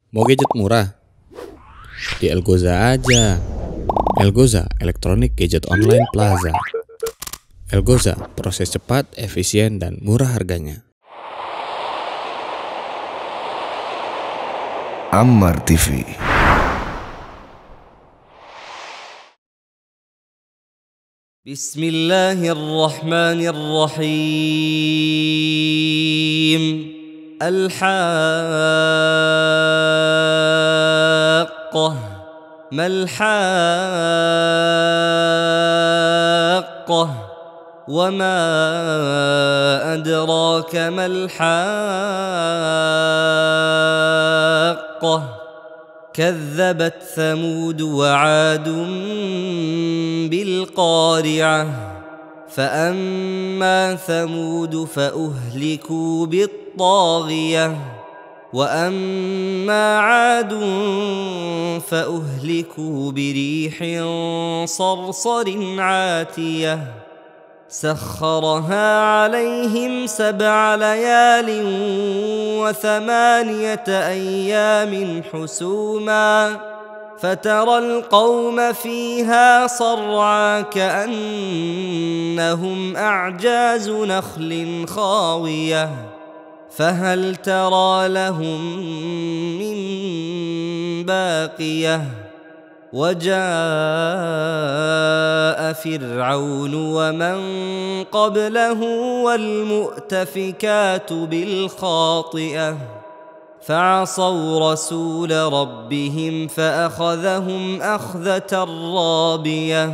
Mau gadget murah? Di Elgoza aja. Elgoza, Electronic Gadget Online Plaza. Elgoza, proses cepat, efisien, dan murah harganya. Ammar TV. Bismillahirrahmanirrahim. Al-Haqqah. Mal-Haqqah. Wama adraka mal-Haqqah. كذبت ثمود وعاد بالقارعة فأما ثمود فأهلكوا بالطاغية وأما عاد فأهلكوا بريح صرصر عاتية سخرها عليهم 7 ليال و8 أيام حسوما فترى القوم فيها صرعى كأنهم أعجاز نخل خاوية فهل ترى لهم من باقية وجاء فرعون ومن قبله والمؤتفكات بالخاطئة فعصوا رسول ربهم فأخذهم أخذة رابية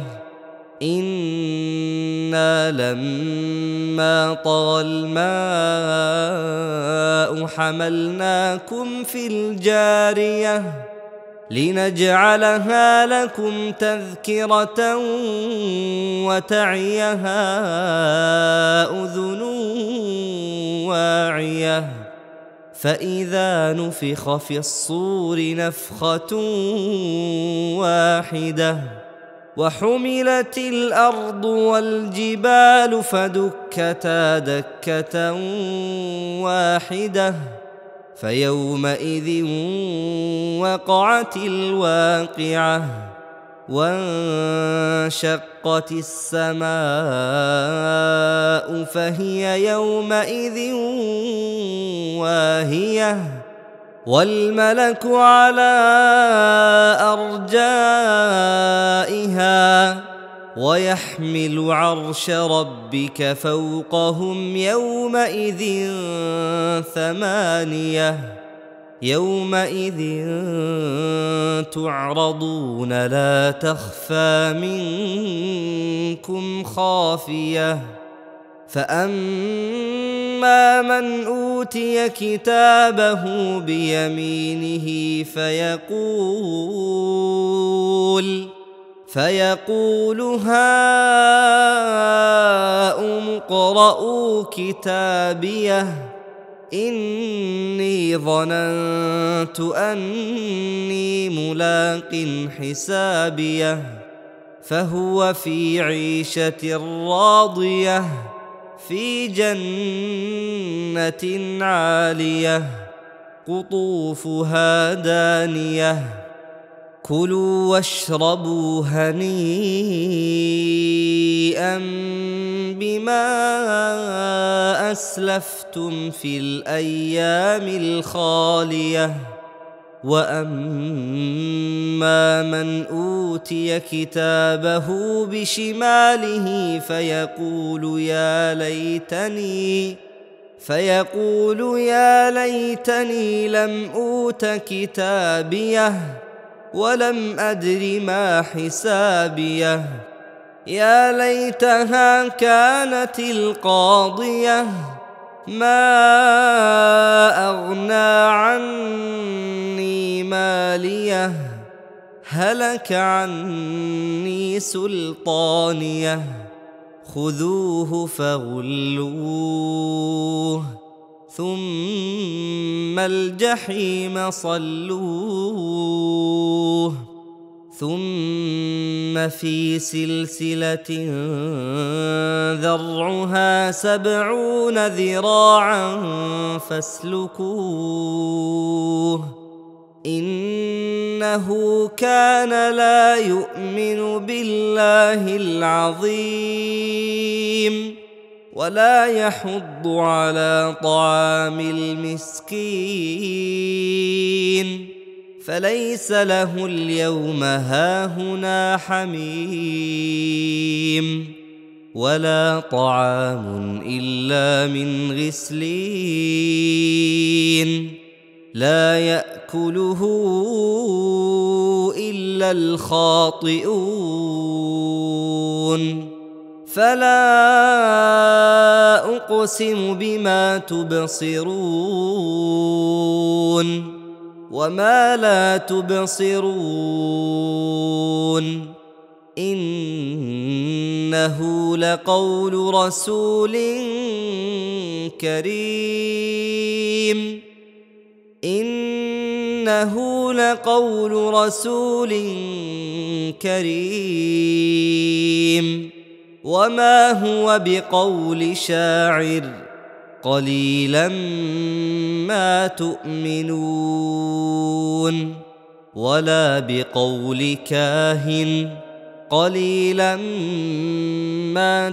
إنا لما طغى الماء حملناكم في الجارية لنجعلها لكم تذكرة وتعيها أذن واعية فإذا نفخ في الصور نفخة واحدة وحملت الأرض والجبال فدكتا دكة واحدة فيومئذ وقعت الواقعة وانشقت السماء فهي يومئذ واهية والملك على أرجائها ويحمل عرش ربك فوقهم يومئذ 8 يومئذ تعرضون لا تخفى منكم خافية فأما من أوتي كتابه بيمينه فيقول هاؤم اقرءوا كتابيه إني ظننت أني ملاق حسابيه فهو في عيشة راضية في جنة عالية قطوفها دانية كلوا واشربوا هنيئا بما أسلفتم في الأيام الخالية وأما من أوتي كتابه بشماله فيقول يا ليتني لم أوت كتابيه ولم أدر ما حسابيه يا ليتها كانت القاضية ما أغنى عني ماليه هلك عني سلطانيه خذوه فغلوه ثم الجحيم صلوه ثم في سلسلة ذرعها 70 ذراعا فاسلكوه إنه كان لا يؤمن بالله العظيم ولا يحض على طعام المسكين فليس له اليوم هاهنا حميم ولا طعام إلا من غسلين لا يأكله إلا الخاطئون فلا أقسم بما تبصرون وما لا تبصرون إنه لقول رسول كريم إنه لقول رسول كريم وما هو بقول شاعر قليلا ما تؤمنون ولا بقول كاهن قليلا ما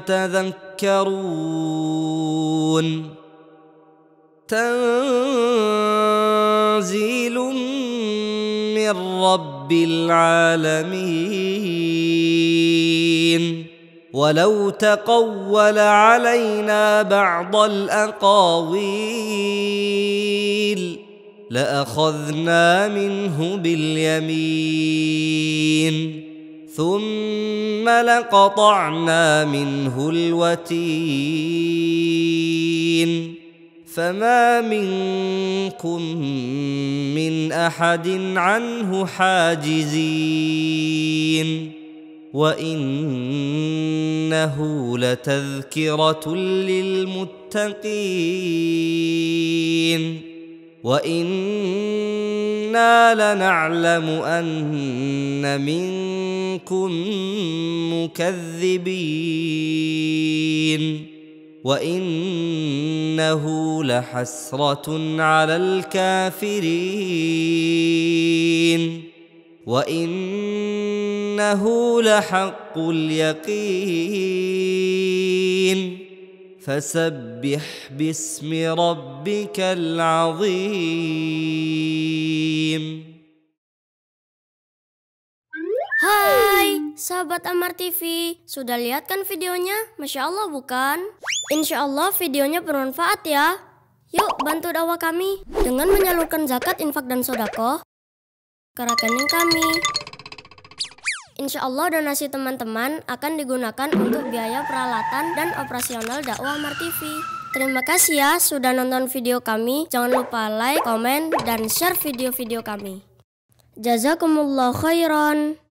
تذكرون تنزيل من رب العالمين ولو تقول علينا بعض الأقاويل لأخذنا منه باليمين ثم لقطعنا منه الوتين فما منكم من أحد عنه حاجزين وإنه لتذكرة للمتقين وإنا لنعلم أن منكم مكذبين وإنه لحسرة على الكافرين وإنه لحق اليقين فسبح باسم ربك العظيم. Hai, sahabat Amar TV, sudah lihat kan videonya? Masya Allah bukan? Insya Allah videonya bermanfaat ya. Yuk bantu dakwah kami dengan menyalurkan zakat, infak, dan sodako ke rekening kami. Insya Allah donasi teman-teman akan digunakan untuk biaya peralatan dan operasional dakwah Amar TV. Terima kasih ya sudah nonton video kami. Jangan lupa like, komen, dan share video-video kami. Jazakumullah khairan.